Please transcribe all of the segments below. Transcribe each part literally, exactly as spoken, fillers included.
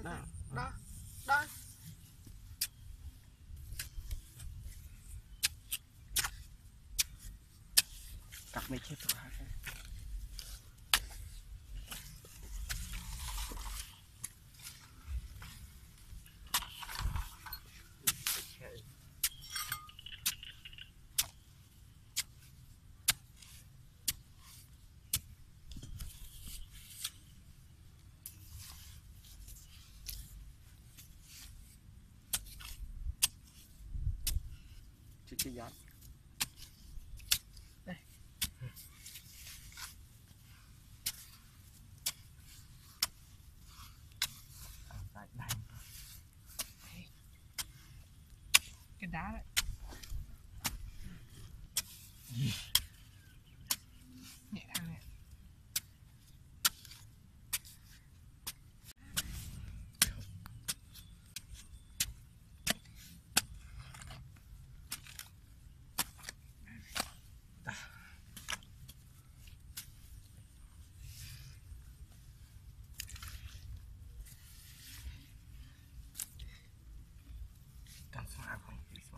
đó đó đó cắt mấy chiếc thôi chiếc chiếc gió đây đây đây cái đá đấy nhẹ thang này càng xóa không bị xóa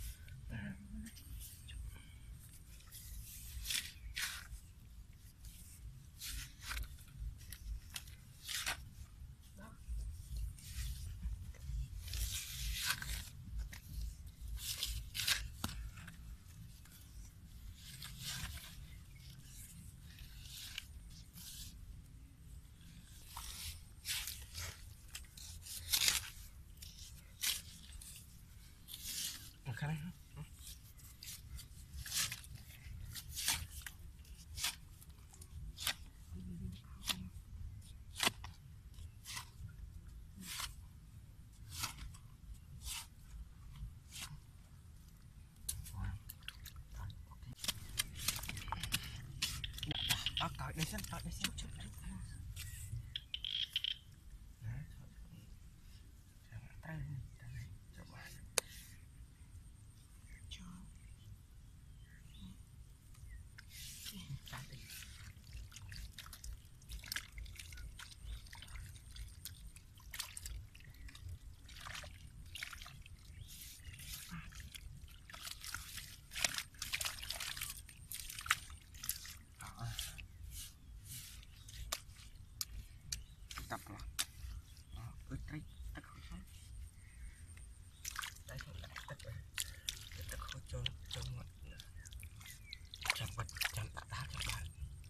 cái này đó cởi đây xem cởi đây xem chút chút tập rồi ơi tay tắt khói xong đây thôi lại tắt rồi tắt khói cho cho mọi chạm bật chạm tạ đá cho bạn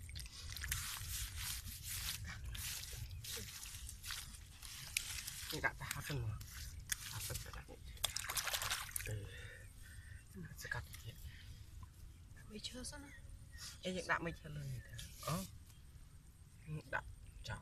gạt đá phân mà đá phân phải đặt từ sẽ cắt hiện mấy chưa sao nữa em những đạm mấy chưa lên thì ờ đạm chào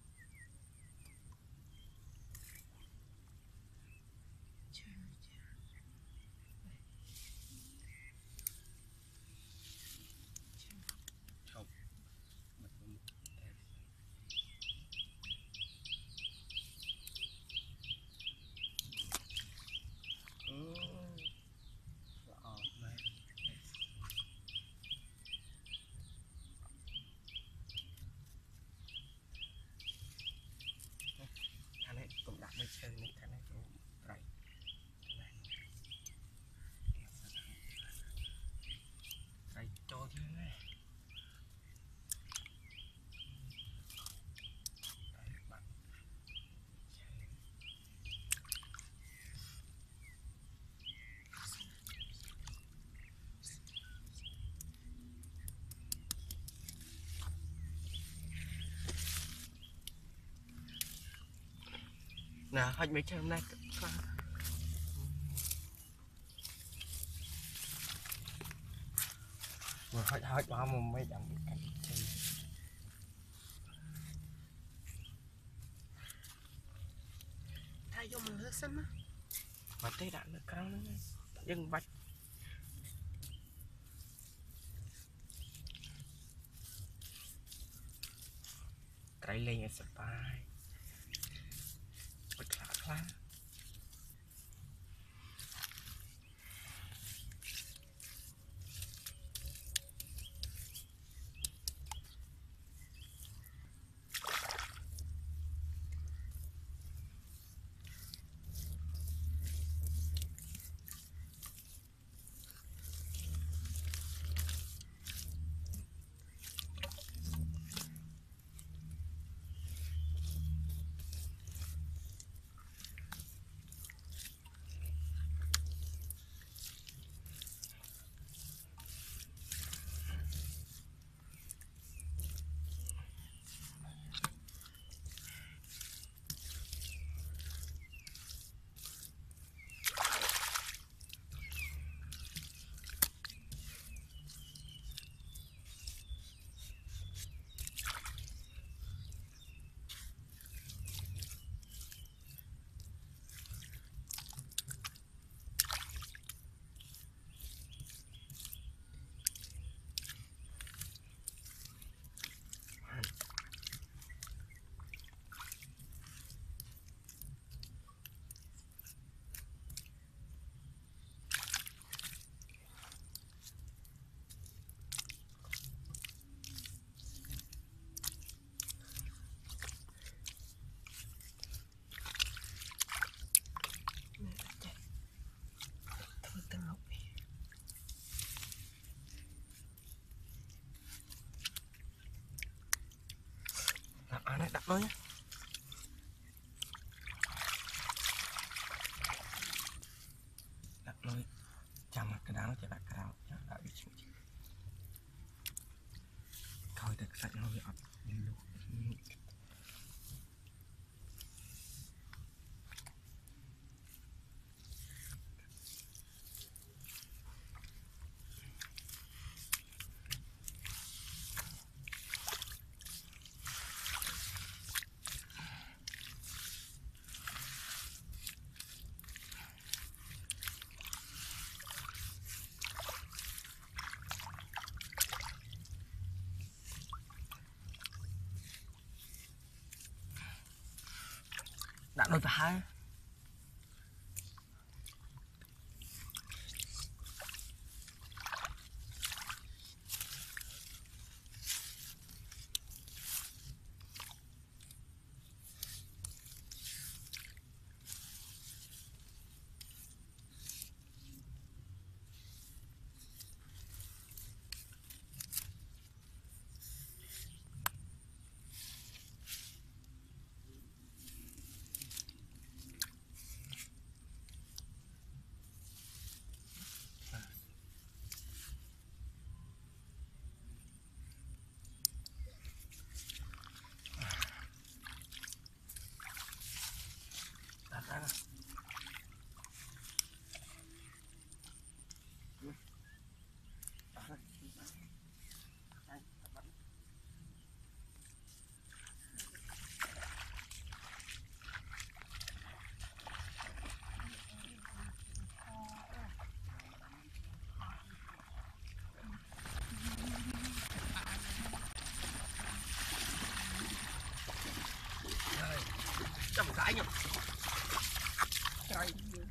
cũng đặt mấy chơi này cái này cũng vậy đây cho chứ này nè hơi mấy chơi hôm nay mà hơi hơi bao mà mấy đằng cảnh thay vô mình lướt xăm á mà tay đạn nó cao nữa dừng bạch cái lên ở sập bài bật khá khá đặt luôn nhé. Đặt luôn chạm mặt cái đá nó chỉ đặt cái đá chẳng đã bị chịu coi được sạch nó bị ập đi luôn. Đã đôi phải trong cái nhỉ. Trời.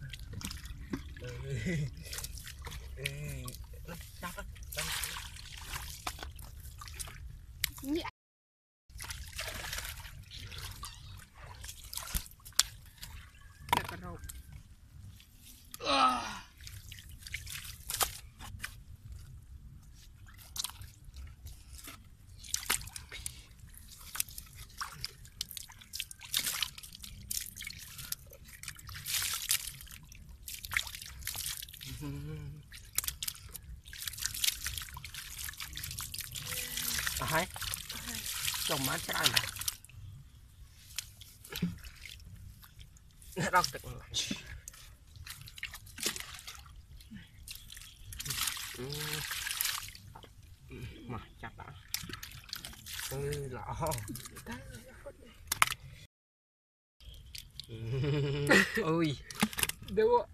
Nó chắc á. Nhẹ. Đặt cái rau. À hay trồng má trái này đau tực lại mà chặt đã ừ lọ ôi đâu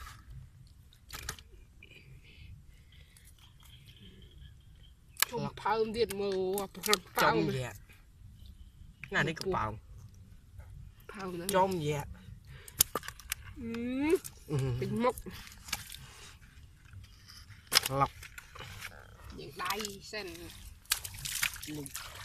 Không phao điện màu trong vậy này đi cục bào trong vậy bình mốc lọc những đai sen